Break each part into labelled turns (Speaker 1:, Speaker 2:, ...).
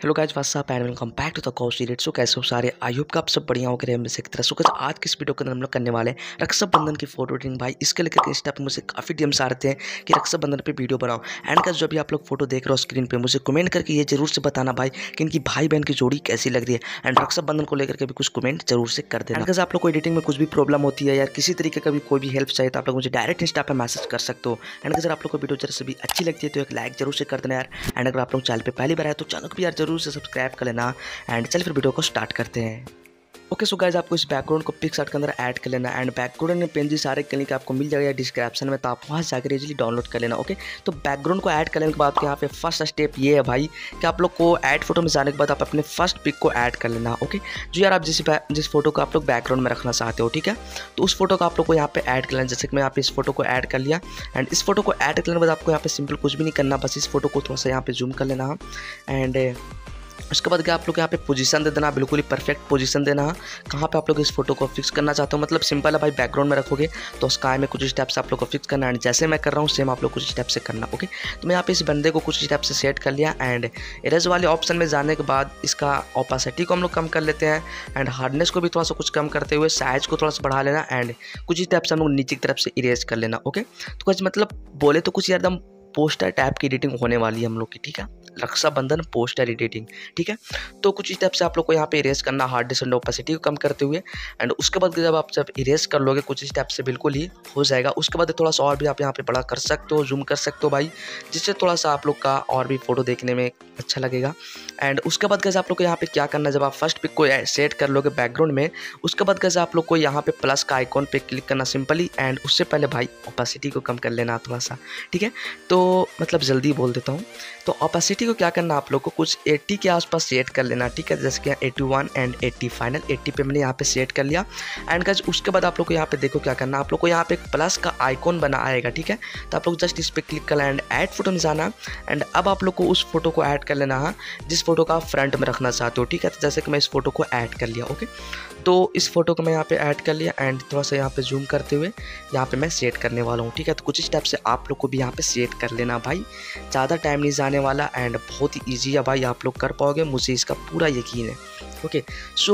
Speaker 1: Hello guys, what's up and welcome back to the Ghaus edits. So कैसे हो सारे? I hope कि आप सब बढ़िया हो गए हम से की तरह। सो गाइस, आज की इस वीडियो के अंदर हम लोग करने वाले हैं रक्षा बंधन की फोटो एडिटिंग। भाई इसके लेकर इंस्टा पे मुझे काफी डीएम्स आ रहे थे कि रक्षा बंधन पे वीडियो बनाओ। एंड गाइस, जो भी आप लोग फोटो देख रहे हो स्क्रीन पे, मुझे कमेंट करके ये जरूर से बताना भाई कि इनकी भाई बहन की जोड़ी कैसी लग रही है। एंड रक्षा बंधन को लेकर के भी कुछ कमेंट जरूर से कर देना। एंड गाइस, आप लोग को एडिटिंग में कुछ भी प्रॉब्लम होती है या किसी तरीके का भी कोई भी हेल्प चाहिए तो आप लोग मुझे डायरेक्ट इंस्टा पे मैसेज कर सकते हो। एंड अगर आप लोग को वीडियो जरा से भी अच्छी लगती है तो एक लाइक जरूर से कर देना यार। एंड अगर आप लोग चैनल पे पहली बार आए तो चैनल को भी यार जरूर से सब्सक्राइब कर लेना। एंड चलिए फिर वीडियो को स्टार्ट करते हैं। ओके सो गाइस, आपको इस बैकग्राउंड को पिक्सआर्ट के अंदर ऐड कर लेना। एंड बैकग्राउंड में पेन जी सारे के लिंक आपको मिल जाएगा डिस्क्रिप्शन में, तो आप वहाँ जाकर इजीली डाउनलोड कर लेना। ओके, तो बैकग्राउंड को ऐड करने के बाद यहाँ पे फर्स्ट स्टेप ये है भाई कि आप लोग को ऐड फोटो में जाने के बाद आप अपने फर्स्ट पिक को ऐड कर लेना। ओके, जो यार आप जिस फोटो को आप लोग बैकग्राउंड में रखना चाहते हो, ठीक है, तो उस फोटो को आप लोग को यहाँ पे ऐड कर लेना। जैसे कि मैं यहाँ पे इस फोटो को ऐड कर लिया। एंड इस फोटो को ऐड करने के बाद आपको यहाँ पे सिंपल कुछ भी नहीं करना, बस इस फोटो को थोड़ा सा यहाँ पे जूम कर लेना। एंड उसके बाद क्या आप लोग यहाँ पे पोजीशन दे देना, बिल्कुल ही परफेक्ट पोजीशन देना। कहाँ पे आप लोग इस फोटो को फिक्स करना चाहते हो, मतलब सिंपल है भाई, बैकग्राउंड में रखोगे तो स्काई में कुछ स्टेप से आप लोग को फिक्स करना है। जैसे मैं कर रहा हूँ सेम आप लोग कुछ स्टेप से करना। ओके, तो मैं यहाँ पे इस बंदे को कुछ स्टेप से सेट कर लिया। एंड इरेज वाले ऑप्शन में जाने के बाद इसका ओपेसिटी को हम लोग कम कर लेते हैं। एंड हार्डनेस को भी थोड़ा सा कुछ कम करते हुए साइज को थोड़ा सा बढ़ा लेना। एंड कुछ स्टेप से हम लोग नीचे की तरफ से इरेज कर लेना। ओके, तो कुछ मतलब बोले तो कुछ एकदम पोस्टर टाइप की एडिटिंग होने वाली है हम लोग की, ठीक है, रक्षा बंधन पोस्टर एडिटिंग, ठीक है। तो कुछ स्टेप से आप लोग को यहाँ पे इरेज करना, हार्डनेस एंड ओपेसिटी को कम करते हुए। एंड उसके बाद जब इरेज कर लोगे कुछ स्टेप से बिल्कुल ही हो जाएगा। उसके बाद थोड़ा सा और भी आप यहाँ पे बड़ा कर सकते हो, जूम कर सकते हो भाई, जिससे थोड़ा सा आप लोग का और भी फोटो देखने में अच्छा लगेगा। एंड उसके बाद कैसे आप लोग को यहाँ पे क्या करना है, जब आप फर्स्ट पिक को सेट कर लोगे बैकग्राउंड में, उसके बाद कैसे आप लोग को यहाँ पे प्लस का आइकॉन पे क्लिक करना सिंपली। एंड उससे पहले भाई ओपेसिटी को कम कर लेना थोड़ा सा, ठीक है। तो मतलब जल्दी बोल देता हूँ, तो ओपेसिटी को क्या करना आप लोग को कुछ 80 के आसपास सेट कर लेना, ठीक है। जैसे कि 81 एंड 80 फाइनल 80 पे मैंने यहाँ पे सेट कर लिया। एंड गाइस, उसके बाद आप लोग को यहाँ पे देखो क्या करना, आप लोग को यहाँ पे एक प्लस का आइकॉन बना आएगा, ठीक है। तो आप लोग जस्ट इस पर क्लिक करना एंड ऐड फोटो में जाना। एंड अब आप लोग को उस फोटो को ऐड कर लेना है जिस फोटो का आप फ्रंट में रखना चाहते हो, ठीक है। तो जैसे कि मैं इस फोटो को ऐड कर लिया। ओके, तो इस फोटो को मैं यहाँ पे ऐड कर लिया। एंड थोड़ा सा यहाँ पे जूम करते हुए यहाँ पे मैं सेट करने वाला हूँ, ठीक है। तो कुछ स्टेप से आप लोग को भी यहाँ पे सेट कर लेना भाई, ज़्यादा टाइम नहीं जाने वाला। एंड बहुत ही ईजी है भाई, आप लोग कर पाओगे, मुझे इसका पूरा यकीन है। ओके,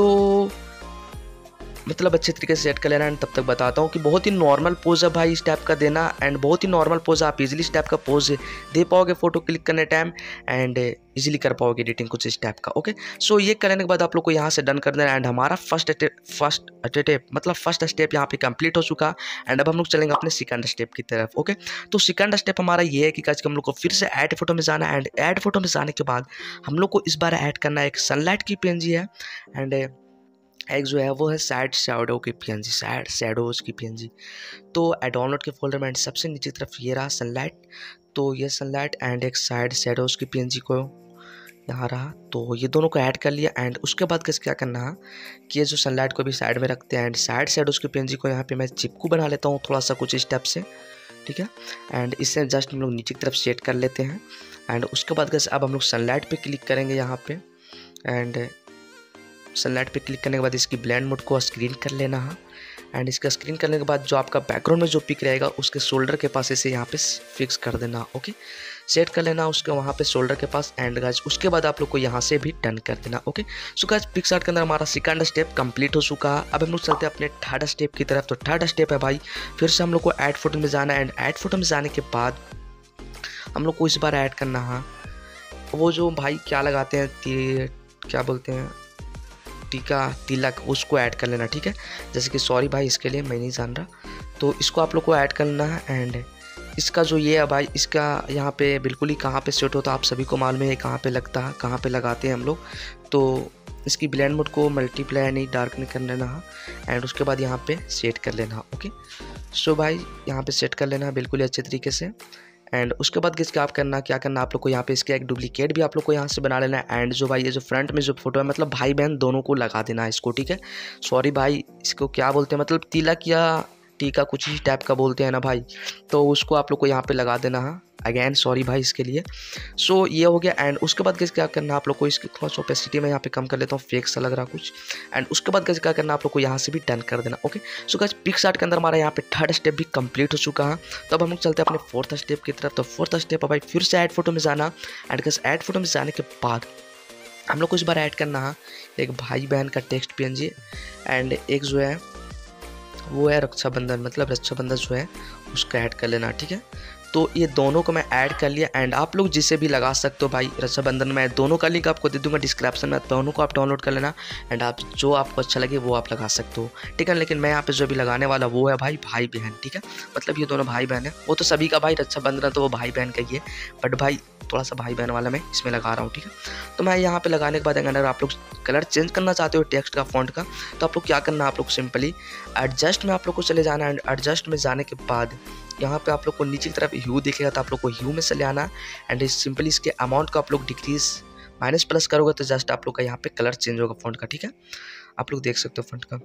Speaker 1: सो मतलब अच्छे तरीके से सेट कर लेना। एंड तब तक बताता हूँ कि बहुत ही नॉर्मल पोज है भाई इस टाइप का देना। एंड बहुत ही नॉर्मल पोज है, आप इजीली इस टाइप का पोज दे पाओगे फोटो क्लिक करने टाइम। एंड इजीली कर पाओगे एडिटिंग कुछ इस टाइप का। ओके, सो ये करने के बाद आप लोग को यहाँ से डन कर देना। एंड हमारा फर्स्ट स्टेप यहाँ पे कंप्लीट हो चुका। एंड अब हम लोग चलेंगे अपने सेकंड स्टेप की तरफ। ओके, तो सेकंड स्टेप हमारा ये है कि आज हम लोग को फिर से ऐड फोटो में जाना है। एंड ऐड फोटो में जाने के बाद हम लोग को इस बार ऐड करना है एक सनलाइट की पीएनजी है। एंड एक जो है वो है साइड शैडो की पीएनजी, साइड शैडोज की पीएनजी। तो डाउनलोड के फोल्डर में सबसे नीचे तरफ ये रहा सनलाइट। तो ये सनलाइट एंड एक साइड शैडोज की पीएनजी को यहाँ रहा, तो ये दोनों को ऐड कर लिया। एंड उसके बाद कैसे क्या करना है कि ये जो सनलाइट को भी साइड में रखते हैं। एंड साइड शैडोज की पीएनजी को यहाँ पे मैं चिपकू बना लेता हूँ थोड़ा सा कुछ स्टेप से, ठीक है। एंड इससे जस्ट हम लोग नीचे की तरफ सेट कर लेते हैं। एंड उसके बाद कैसे अब हम लोग सनलाइट पे क्लिक करेंगे यहाँ पे। एंड सनलाइट पे क्लिक करने के बाद इसकी ब्लेंड मोड को स्क्रीन कर लेना है। एंड इसका स्क्रीन करने के बाद जो आपका बैकग्राउंड में जो पिक रहेगा उसके शोल्डर के पास इसे यहाँ पे फिक्स कर देना। ओके, सेट कर लेना उसके वहाँ पे शोल्डर के पास। एंड गाइस, उसके बाद आप लोग को यहाँ से भी डन कर देना। ओके, सो गाइस, पिक्सआर्ट के अंदर हमारा सेकंड स्टेप कंप्लीट हो चुका है। अब हम लोग चलते हैं अपने थर्ड स्टेप की तरफ। तो थर्ड स्टेप है भाई फिर से हम लोग को ऐड फोटो में जाना है। एंड ऐड फोटो में जाने के बाद हम लोग को इस बार ऐड करना है वो जो भाई क्या लगाते हैं, क्या बोलते हैं, टीका तिलक, उसको ऐड कर लेना, ठीक है। जैसे कि सॉरी भाई इसके लिए मैं नहीं जान रहा, तो इसको आप लोग को ऐड करना है। एंड इसका जो ये है भाई, इसका यहाँ पे बिल्कुल ही कहाँ पे सेट होता है आप सभी को मालूम है, कहाँ पे लगता है, कहाँ पे लगाते हैं हम लोग। तो इसकी ब्लेंड मोड को मल्टीप्लाई नहीं डार्क नहीं कर लेना है। एंड उसके बाद यहाँ पे सेट कर लेना। ओके, सो भाई यहाँ पे सेट कर लेना है बिल्कुल ही अच्छे तरीके से। एंड उसके बाद क्या करना आप लोग को यहाँ पे इसका एक डुप्लीकेट भी आप लोग को यहाँ से बना लेना है। एंड जो भाई ये जो फ्रंट में जो फोटो है, मतलब भाई बहन दोनों को लगा देना है इसको, ठीक है। सॉरी भाई इसको क्या बोलते हैं, मतलब तिलक या टीका कुछ ही टाइप का बोलते हैं ना भाई, तो उसको आप लोग को यहाँ पे लगा देना है। अगेन सॉरी भाई इसके लिए। सो ये हो गया। एंड उसके बाद क्या करना आप लोग को, इसकी थोड़ा सा ओपेसिटी में यहाँ पे कम कर लेता हूँ, फेक सा लग रहा कुछ। एंड उसके बाद क्या करना आप लोग को यहाँ से भी डन कर देना। ओके, सो गाइस, पिक्सआर्ट के अंदर हमारा यहाँ पे थर्ड स्टेप भी कंप्लीट हो चुका है। तो अब हम लोग चलते हैं अपने फोर्थ स्टेप की तरफ। तो फोर्थ स्टेप है भाई फिर से ऐड फोटो में जाना। एंड गाइस, ऐड फोटो में जाने के बाद हम लोग को इस बार ऐड करना है एक भाई बहन का टेक्स्ट पीएनजी एंड एक जो है वो है रक्षाबंधन, मतलब रक्षाबंधन जो है उसका ऐड कर लेना, ठीक है। तो ये दोनों को मैं ऐड कर लिया एंड आप लोग जिसे भी लगा सकते हो भाई रक्षाबंधन में, दोनों का लिंक आपको दे दूंगा डिस्क्रिप्शन में, दोनों को आप डाउनलोड कर लेना एंड आप जो आपको अच्छा लगे वो आप लगा सकते हो, ठीक है। लेकिन मैं यहाँ पे जो भी लगाने वाला वो है भाई भाई बहन, ठीक है। मतलब ये दोनों भाई बहन है, वो तो सभी का भाई रक्षाबंधन तो वो भाई बहन का ही है, बट भाई थोड़ा सा भाई बहन वाला मैं इसमें लगा रहा हूँ, ठीक है। तो मैं यहाँ पे लगाने के बाद अगर आप लोग कलर चेंज करना चाहते हो टेक्स्ट का फॉन्ट का, तो आप लोग क्या करना है, आप लोग सिंपली एडजस्ट में आप लोग को चले जाना है एंड एडजस्ट में जाने के बाद यहाँ पे आप लोग को नीचे की तरफ ह्यू दिखेगा, तो आप लोग को ह्यू में चले आना एंड सिंपली इसके अमाउंट को आप लोग डिक्रीज माइनस प्लस करोगे तो जस्ट आप लोग का यहाँ पे कलर चेंज होगा फॉन्ट का, ठीक है। आप लोग देख सकते हो फॉन्ट का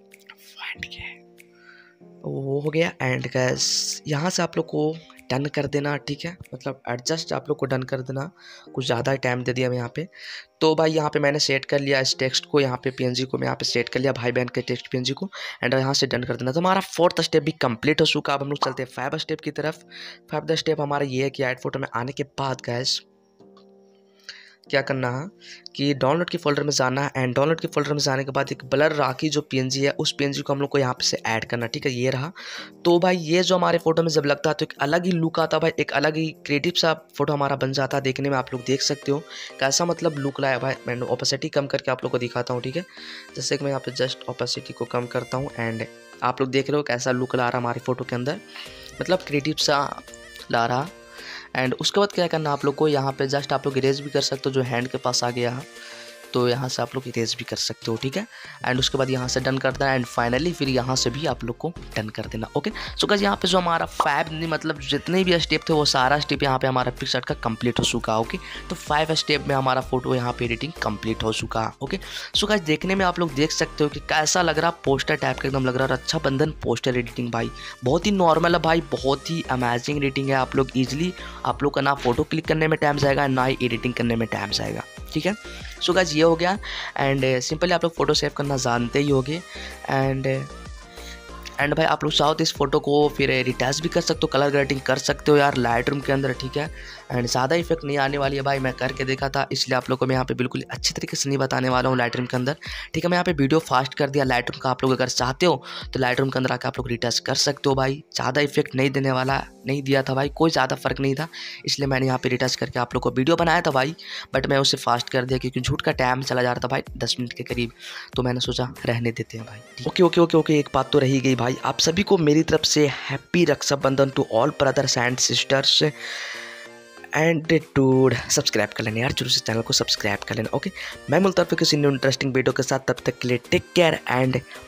Speaker 1: वो हो गया एंड गैस यहाँ से आप लोग को डन कर देना, ठीक है। मतलब एडजस्ट आप लोग को डन कर देना, कुछ ज़्यादा टाइम दे दिया मैं यहाँ पे। तो भाई यहाँ पे मैंने सेट कर लिया इस टेक्स्ट को, यहाँ पे पीएनजी को मैं यहाँ पे सेट कर लिया भाई बहन के टेक्स्ट पीएनजी को एंड यहाँ से डन कर देना। तो हमारा 4th स्टेप भी कंप्लीट हो चुका। अब हम लोग चलते हैं 5th स्टेप की तरफ। 5th स्टेप हमारा ये है कि ऐड फोटो में आने के बाद गैस क्या करना है कि डाउनलोड के फोल्डर में जाना है एंड डाउनलोड के फोल्डर में जाने के बाद एक ब्लर राखी जो पीएनजी है उस पीएनजी को हम लोग को यहाँ पे से ऐड करना, ठीक है। ये रहा। तो भाई ये जो हमारे फोटो में जब लगता है तो एक अलग ही लुक आता है भाई, एक अलग ही क्रिएटिव सा फोटो हमारा बन जाता है देखने में। आप लोग देख सकते हो कैसा मतलब लुक लाया भाई। मैं ओपेसिटी कम करके आप लोग को दिखाता हूँ, ठीक है। जैसे कि मैं यहाँ पे जस्ट ओपेसिटी को कम करता हूँ एंड आप लोग देख रहे हो कैसा लुक ला रहा हमारी फोटो के अंदर, मतलब क्रिएटिव सा ला रहा। एंड उसके बाद क्या करना आप लोग को, यहाँ पे जस्ट आप लोग इरेज भी कर सकते हो, जो हैंड के पास आ गया है तो यहाँ से आप लोग इरेज भी कर सकते हो, ठीक है। एंड उसके बाद यहाँ से डन कर देना एंड फाइनली फिर यहाँ से भी आप लोग को डन कर देना, ओके। सो गाइस यहाँ पे जो हमारा 5 मतलब जितने भी स्टेप थे वो सारा स्टेप यहाँ पे हमारा पिक्सआर्ट का कंप्लीट हो चुका, ओके। तो 5 स्टेप में हमारा फोटो यहाँ पे एडिटिंग कंप्लीट हो चुका, ओके। सो गाइस देखने में आप लोग देख सकते हो कि कैसा लग रहा, पोस्टर टाइप का एकदम लग रहा। रक्षाबंधन पोस्टर एडिटिंग भाई बहुत ही नॉर्मल है भाई, बहुत ही अमेजिंग एडिटिंग है। आप लोग ईजिली आप लोग का ना फोटो क्लिक करने में टाइम जाएगा ना ही एडिटिंग करने में टाइम जाएगा, ठीक है। सो गाइस ये हो गया एंड सिंपली आप लोग फोटो सेव करना जानते ही होगे एंड भाई आप लोग चाहो तो इस फोटो को फिर रिटच भी कर सकते हो, कलर ग्रेडिंग कर सकते हो यार लाइट रूम के अंदर, ठीक है। एंड ज़्यादा इफेक्ट नहीं आने वाली है भाई, मैं करके देखा था इसलिए आप लोग को मैं यहाँ पे बिल्कुल अच्छी तरीके से नहीं बताने वाला हूँ लाइट रूम के अंदर, ठीक है। मैं यहाँ पे वीडियो फास्ट कर दिया लाइट रूम का, आप लोग अगर चाहते हो तो लाइट रूम के अंदर आकर आप लोग रिटच कर सकते हो भाई। ज़्यादा इफेक्ट नहीं देने वाला, नहीं दिया था भाई, कोई ज़्यादा फर्क नहीं था, इसलिए मैंने यहाँ पे रिटच करके आप लोग को वीडियो बनाया था भाई, बट मैं उसे फास्ट कर दिया क्योंकि झूठ का टाइम चला जा रहा था भाई 10 मिनट के करीब, तो मैंने सोचा रहने देते हैं भाई। ओके ओके ओके ओके एक बात तो रही गई भाई, आप सभी को मेरी तरफ से happy Rakshabandhan to all brothers and sisters and dude subscribe कर लेना यार, जरूर से चैनल को सब्सक्राइब कर लेना, ओके। मैं मिलता हूँ फिर किसी न्यू इंटरेस्टिंग वीडियो के साथ, तब तक के लिए टेक केयर एंड